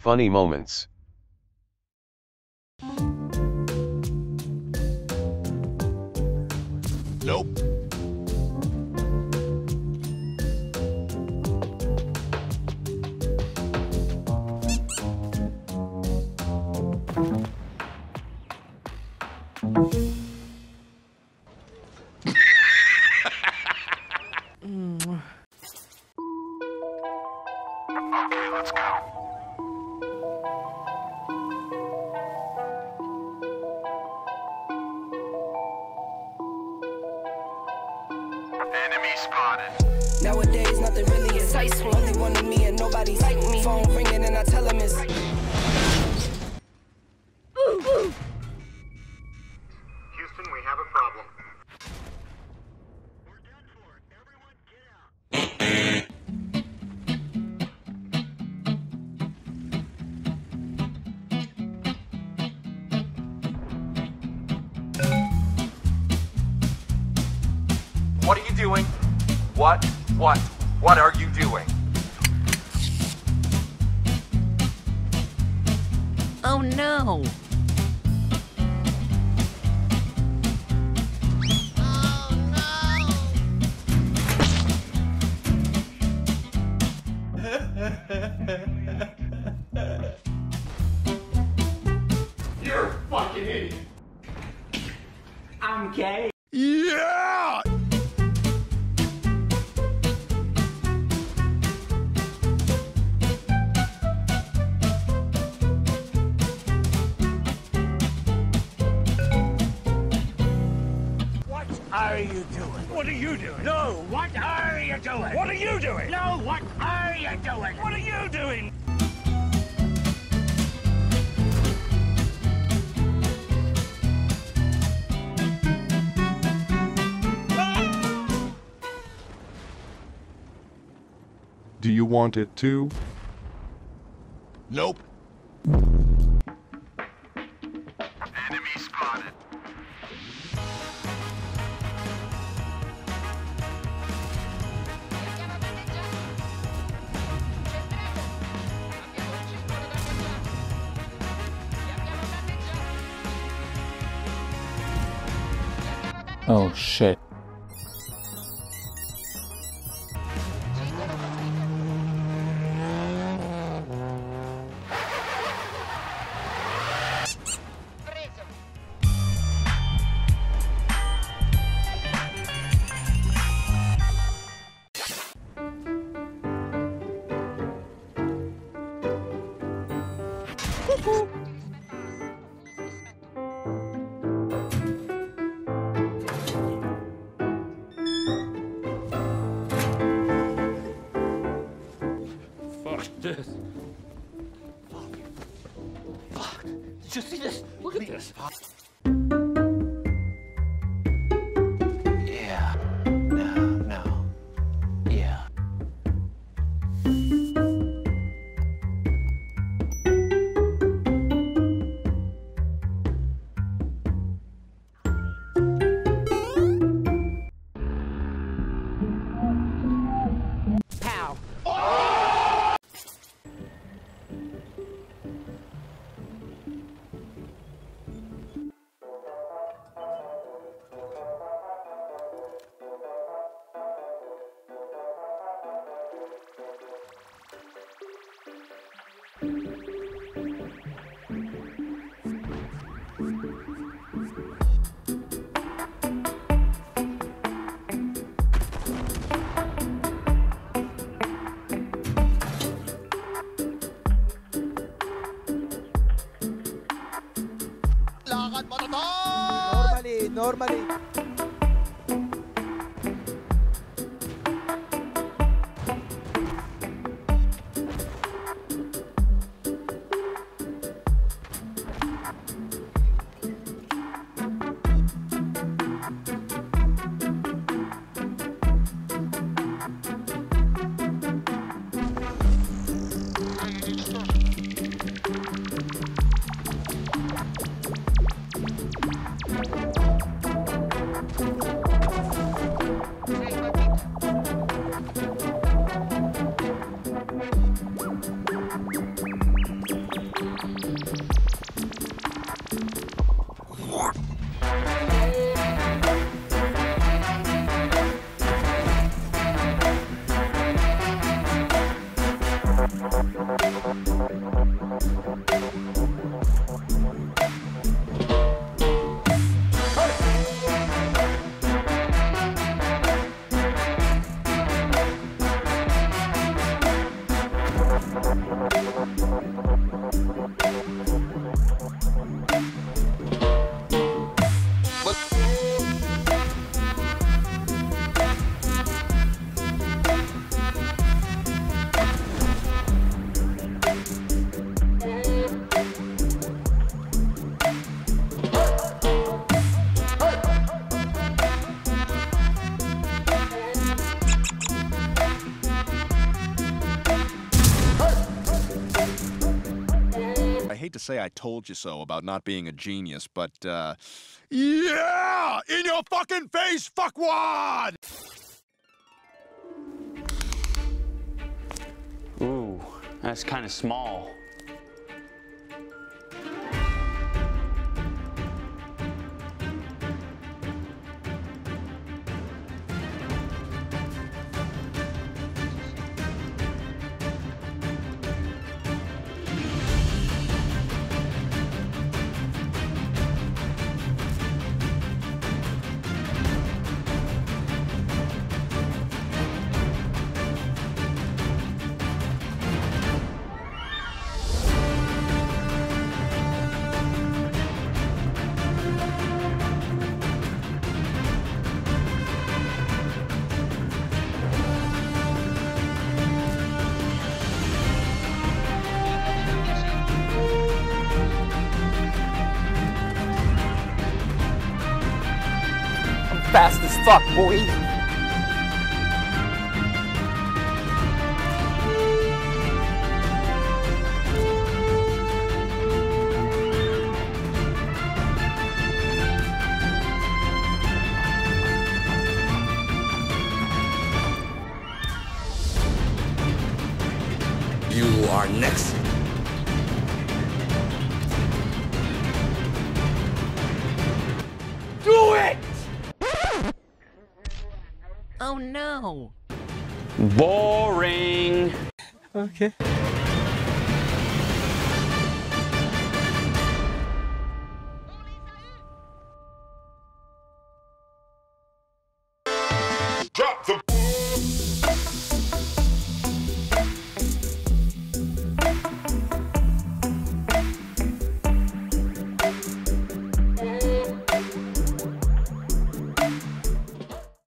Funny moments. Nope. Okay, let's go. Enemy spotted. Nowadays, nothing really excites me. Only one of me and nobody's like me. Phone ringing and I tell him it's. Houston, we have a problem. We're done for. Everyone get out. What are you doing? What are you doing? Oh no! You're a fucking idiot. I'm gay. Yeah! What are you doing? What are you doing? No, what are you doing? What are you doing? No, what are you doing? What are you doing? Do you want it too? Nope. Enemy spotted. Oh shit. Fuck this. Fuck. Did you see this? Look at this. Yeah. No. Yeah. Pow. Lakad mo na to! Normally. hate to say I told you so about not being a genius, but, yeah! In your fucking face, fuckwad! Ooh, that's kind of small. Fast as fuck, boy. You are next. Do it! Oh no. Boring. Okay.